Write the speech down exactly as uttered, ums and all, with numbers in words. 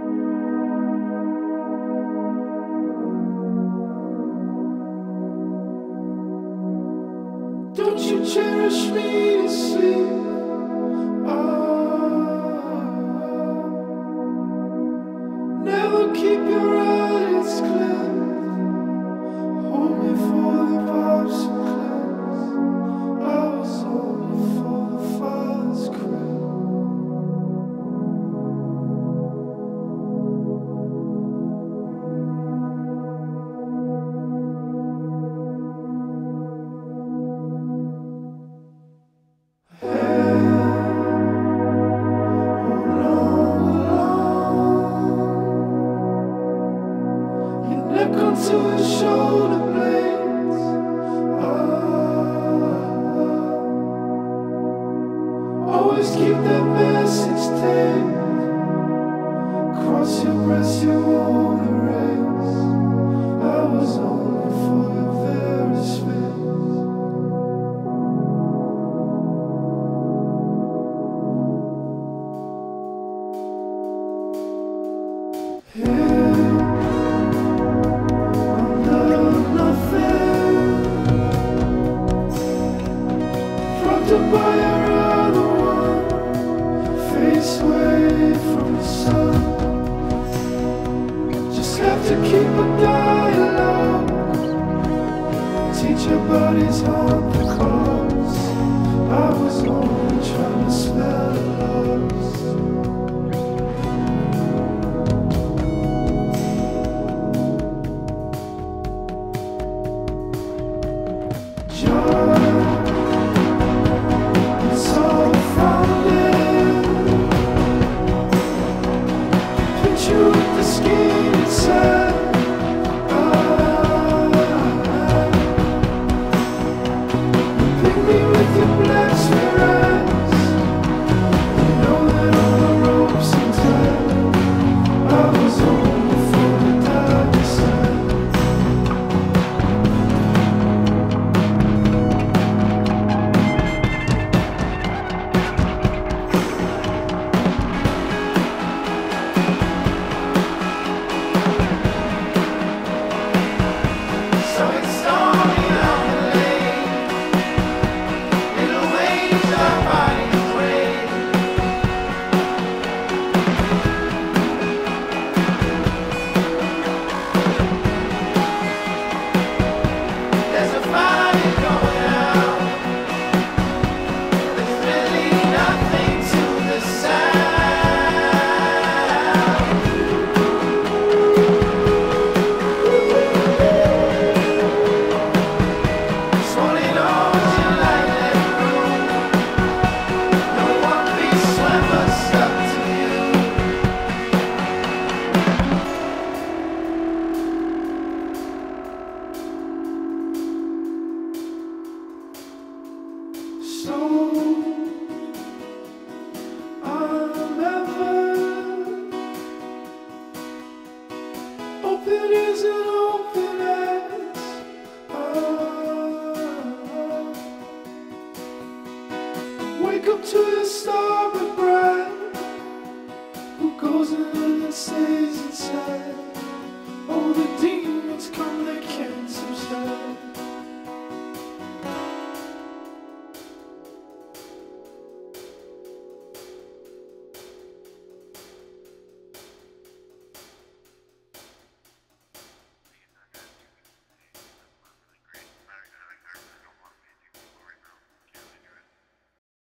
Don't you cherish me to sleep? Ah, never keep your eyelids clear. Hold me for the pops and clams. I was only for the father's crib. To his shoulder blades, ah, always keep that message taped. Cross your breast, you won't erase. I was only for your very space. Yeah. By your other one, face away from the sun. Just have to keep a dialogue. Teach your bodies on the cause. I was only trying to smell the loss. So I'm ever open as an open as ah, wake up to the starboard bride who goes in and stays inside. Oh, the demons come, they can't subside.